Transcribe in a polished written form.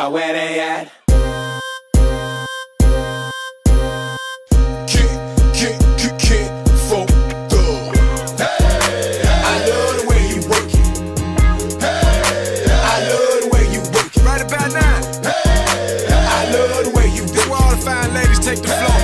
about where they at. Can't folk thug. I love the way you work it. I love the way you work it. Right about now, I love the way you this where all the fine ladies take the floor.